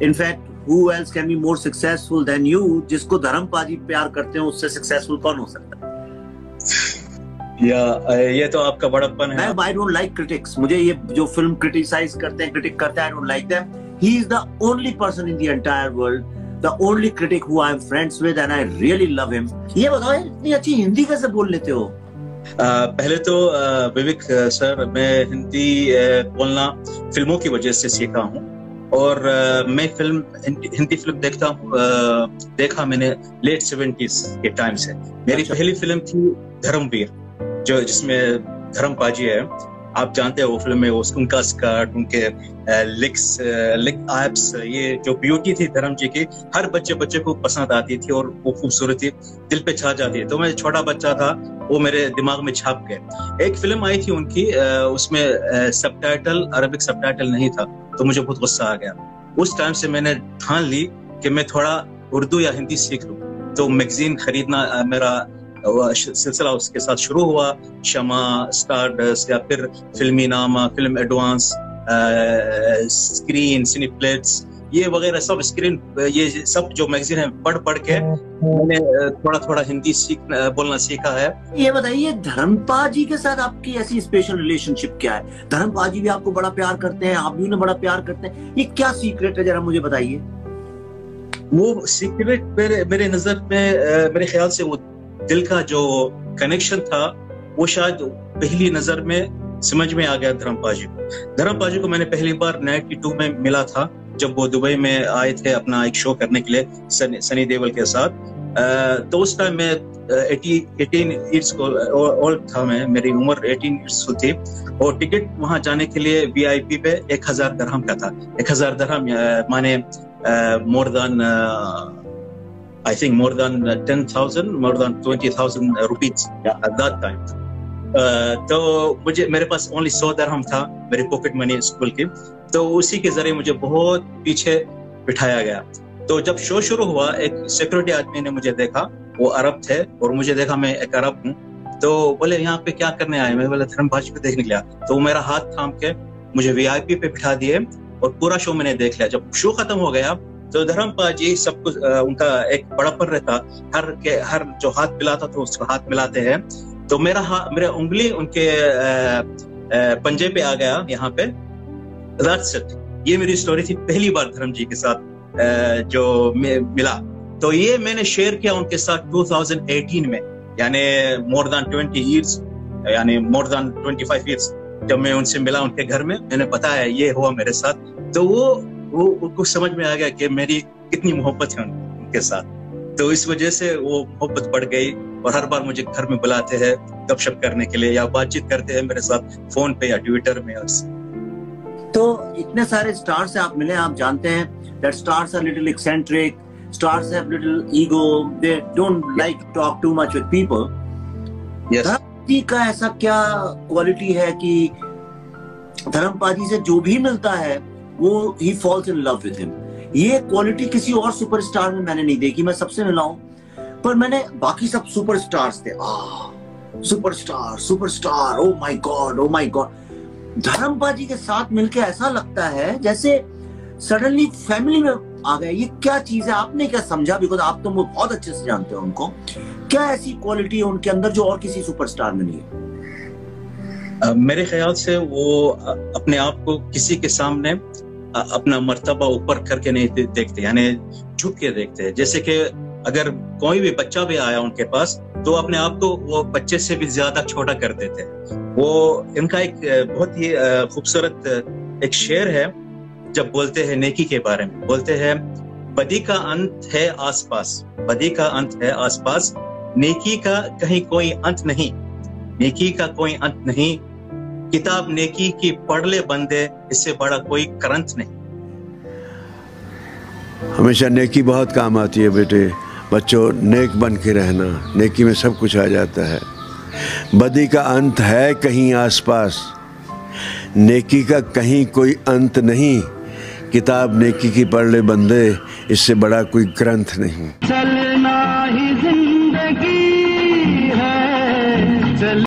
In fact who else can be more successful than you? जिसको धर्मपाजी प्यार करते हैं उससे सक्सेसफुल कौन हो सकता है? ये तो आपका बड़प्पन है। I don't like critics. मुझे ये जो फिल्म क्रिटिसाइज करते हैं, क्रिटिक करते हैं, I don't like them. He is the only person in the entire world, the only critic who I am friends with, and I really love him. ये बताओ इतनी अच्छी हिंदी कैसे बोल लेते हो? पहले तो विवेक सर, मैं हिंदी बोलना फिल्मों की वजह से सीखा हूँ, और मैं हिंदी फिल्म देखा मैंने लेट 70s के टाइम से। मेरी पहली फिल्म थी धर्मवीर, जिसमें धर्मपाजी है। आप जानते हैं वो फिल्म में उनका स्कर्ट, उनके लिग एब्स, ये जो ब्यूटी थी धर्म जी की, हर बच्चे को पसंद आती थी, और वो खूबसूरती दिल पे छा जाती है। तो मैं छोटा बच्चा था, वो मेरे दिमाग में छाप गए। एक फिल्म आई थी उनकी, उसमें सबटाइटल, अरबिक सबटाइटल नहीं था, तो मुझे बहुत गुस्सा आ गया। उस टाइम से मैंने ठान ली कि मैं थोड़ा उर्दू या हिंदी सीख लूं। तो मैगजीन खरीदना मेरा सिलसिला उसके साथ शुरू हुआ। शमा, स्टारडस्ट, या फिर फिल्मी नामा, फिल्म एडवांस, स्क्रीन, सिनेप्लेक्स, ये वगैरह सब ये सब जो मैगजीन है पढ़ के मैंने थोड़ा हिंदी बोलना सीखा है। ये बताइए, धर्मपाजी के साथ आपकी ऐसी स्पेशल रिलेशनशिप क्या है? धर्मपाजी भी आपको बड़ा प्यार करते हैं, आप भी उन्हें बड़ा प्यार करते हैं, ये क्या सीक्रेट है, जरा मुझे बताइए। वो सीक्रेट मेरे नजर में, मेरे ख्याल से वो दिल का जो कनेक्शन था, वो शायद पहली नजर में समझ में आ गया धर्मपाजी को मैंने पहली बार 92 में मिला था, जब वो दुबई में आए थे अपना एक शो करने के लिए सनी देओल के साथ। तो उस टाइम मैं 18 ईयर्स को ओल्ड था, मेरी उम्र 18 ईयर्स थी, और टिकट वहां जाने के लिए VIP पे 1000 दरहम का था। 1000 दरहम माने more than 10,000, more than 20,000 rupees at that time. तो मेरे पास ओनली 100 दरहम था, मेरी पॉकेट मनी स्कूल की, तो उसी के जरिए मुझे बहुत पीछे बिठाया गया। तो जब शो शुरू हुआ, एक सिक्योरिटी आदमी ने मुझे देखा, वो अरब थे, और मुझे देखा मैं एक अरब हूँ, तो बोले यहाँ पे क्या करने आए? मैं बोला धर्मपाजी को देखने गया। तो मेरा हाथ थाम के मुझे VIP पे बिठा दिए, और पूरा शो मैंने देख लिया। जब शो खत्म हो गया तो धर्मपाजी सब कुछ, उनका एक बड़ापन रहता, हर जो हाथ मिलाता तो उसको हाथ मिलाते हैं। तो मेरा उंगली उनके पंजे पे आ गया यहाँ पे। That's it. ये मेरी स्टोरी थी पहली बार धर्म जी के साथ जो मिला। तो ये मैंने शेयर किया उनके साथ 2018 में, यानी more than 20 years, यानी more than 25 years। जब मैं उनसे मिला उनके घर में, मैंने बताया ये हुआ मेरे साथ, तो वो उनको समझ में आ गया कि मेरी कितनी मोहब्बत है उनके साथ। तो इस वजह से वो मोहब्बत बढ़ गई, और हर बार मुझे घर में बुलाते हैं गपशप करने के लिए, या बातचीत करते हैं मेरे साथ फोन पे या ट्विटर में। तो इतने सारे स्टार से आप मिले, आप जानते हैं that stars are little eccentric, stars have little ego, they don't like to talk too much with people. Yes. धर्मपाजी का ऐसा क्या क्वालिटी है कि धर्मपाजी से जो भी मिलता है वो he falls in love with him? ये क्वालिटी किसी और सुपरस्टार में मैंने नहीं देखी। मैं सबसे मिला हूं, पर मैंने बाकी सब सुपरस्टार्स थे, superstar, oh my god. Dharampaji के साथ मिलके ऐसा लगता है जैसे सडनली फैमिली में आ गए। ये क्या चीज है, आपने क्या समझा? बिकॉज आप तो वो बहुत अच्छे से जानते हो उनको। क्या ऐसी क्वालिटी है उनके अंदर जो और किसी सुपरस्टार में नहीं है? मेरे ख्याल से वो अपने आप को किसी के सामने अपना मर्तबा ऊपर करके नहीं देखते, यानी झुक के देखते हैं। जैसे कि अगर कोई भी बच्चा भी आया उनके पास, तो अपने आप को वो बच्चे से भी ज्यादा छोटा कर देते हैं। वो इनका एक बहुत ही खूबसूरत एक शेर है, जब बोलते हैं नेकी के बारे में, बोलते हैं बदी का अंत है आसपास, बदी का अंत है आसपास, नेकी का कहीं कोई अंत नहीं, नेकी का कोई अंत नहीं, किताब नेकी की पढ़ ले बंदे, इससे बड़ा कोई करंत नहीं। हमेशा नेकी बहुत काम आती है बेटे। बच्चों, नेक बन के रहना, नेकी में सब कुछ आ जाता है। बदी का अंत है कहीं आसपास, नेकी का कहीं कोई अंत नहीं, किताब नेकी की पढ़ ले बंदे, इससे बड़ा कोई ग्रंथ नहीं।